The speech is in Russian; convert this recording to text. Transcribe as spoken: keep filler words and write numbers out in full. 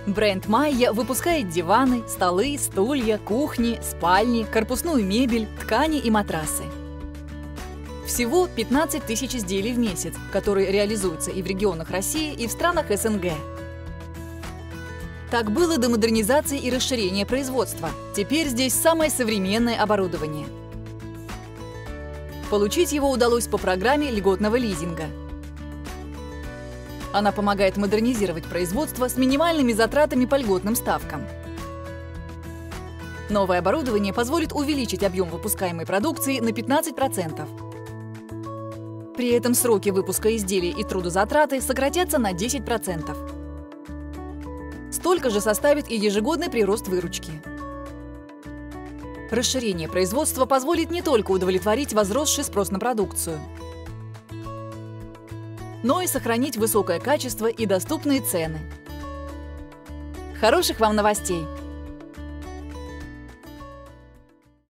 Бренд Майя выпускает диваны, столы, стулья, кухни, спальни, корпусную мебель, ткани и матрасы. Всего пятнадцать тысяч изделий в месяц, которые реализуются и в регионах России, и в странах эс эн гэ. Так было до модернизации и расширения производства. Теперь здесь самое современное оборудование. Получить его удалось по программе льготного лизинга. Она помогает модернизировать производство с минимальными затратами по льготным ставкам. Новое оборудование позволит увеличить объем выпускаемой продукции на пятнадцать процентов. При этом сроки выпуска изделий и трудозатраты сократятся на десять процентов. Столько же составит и ежегодный прирост выручки. Расширение производства позволит не только удовлетворить возросший спрос на продукцию, но и сохранить высокое качество и доступные цены. Хороших вам новостей!